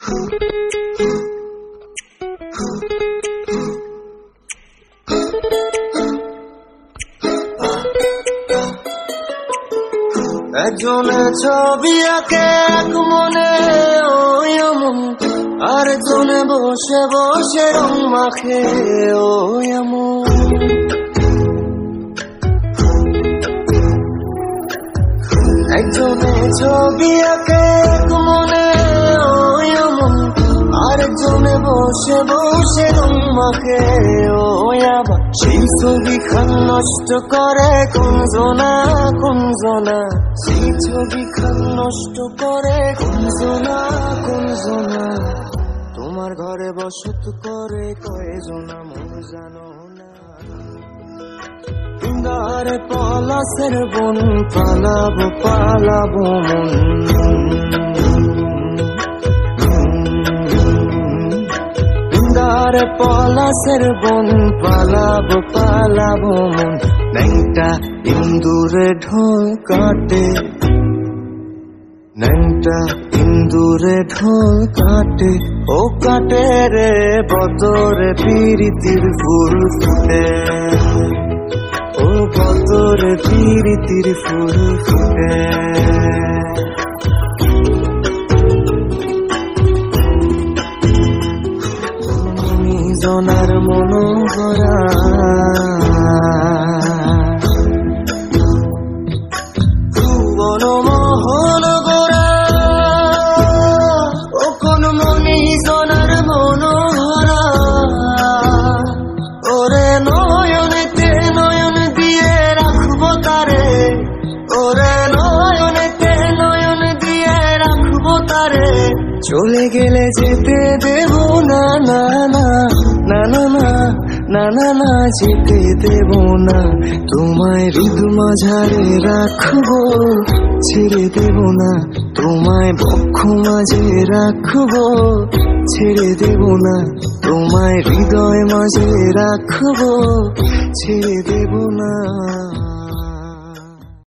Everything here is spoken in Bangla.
একজনে ছবি আঁকে এক মনে ওই এমন, আরেকজনে বসে বসে রং মাখে ওই এমন। একজনে ছবি আঁকে এক মনে ওই এমন, আরেকজনে বসে বসে রং মাখে ওই আবার। সেই ছবিখান নষ্ট করে কোনজনা কোনজনা, সেই ছবিখান নষ্ট করে কোনজনা কোনজনা। তোমার ঘরে বসত করে কয়জনা মন জানো না। ইন্দারে পলাশের বন পালাবো পালাবো মন, ইন্দারে পলাশের বন পালাবো পালাবো মন। ন্যাংটা ইন্দুরে ঢোল কাটে, ন্যাংটা ইন্দুরে ঢোল কাটে, ও কাটে রে বদরে প্রীতির ফুল ফুটে, ও বদরে প্রীতির ফুল ফুটে। জনার মনোহরা মনমোহন গোরা, ও কোন মনি জনার মনোহরা। ওরে নয়নেতে নয়ন দিয়ে রাখবো তারে, ওরে নয়নেতে নয়ন দিয়ে রাখবো তারে। চলে গেলে যেতে দেব না না না না না না না না না, যেতে দেব না। তোমায় হৃদ মাঝারে রাখবো, ছেড়ে দেব না। তোমায় বক্ষ মাঝে রাখবো, ছেড়ে দেব না। তোমায় হৃদয় মাঝে রাখবো, ছেড়ে দেব না।